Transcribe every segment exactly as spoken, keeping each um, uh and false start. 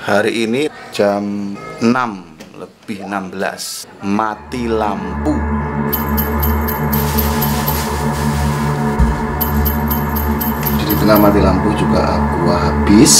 Hari ini jam enam lebih enam belas, mati lampu. Jadi tengah mati lampu juga aku habis.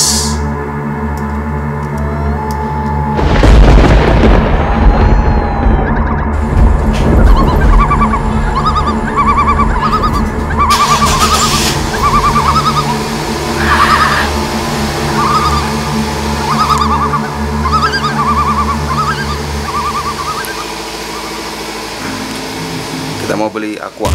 Kita mau beli aqua.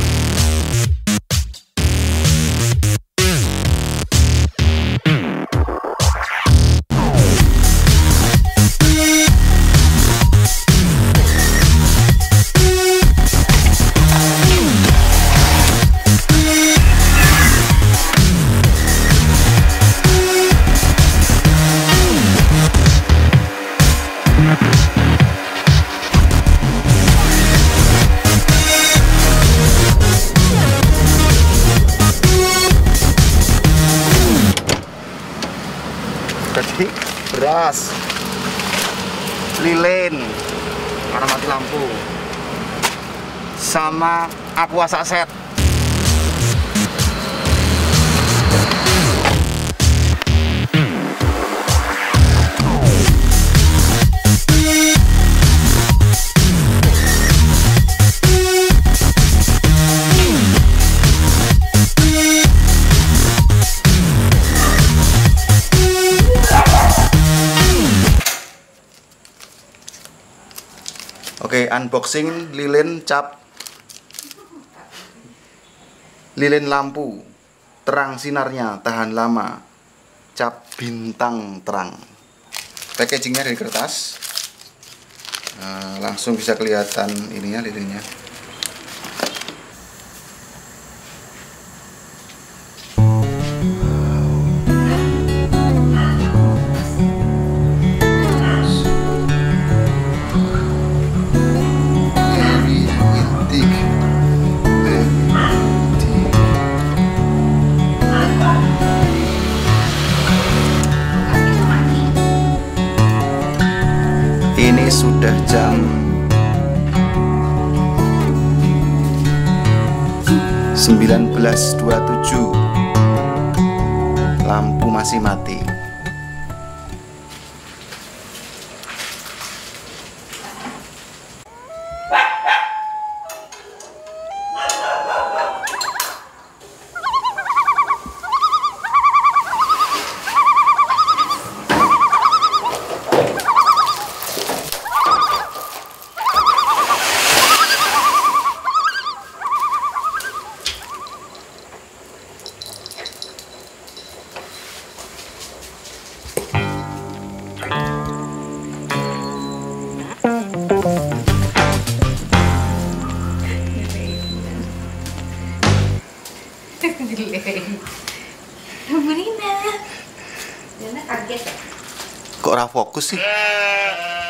Jadi beras, lilin karena mati lampu, sama aqua saset. Oke, unboxing lilin cap lilin lampu, terang sinarnya, tahan lama, cap bintang terang. Packagingnya dari kertas, nah, langsung bisa kelihatan ininya lilinnya. Ini sudah jam sembilan belas dua puluh tujuh, lampu masih mati. Brina, Brina kaget ya? Kok ora fokus sih?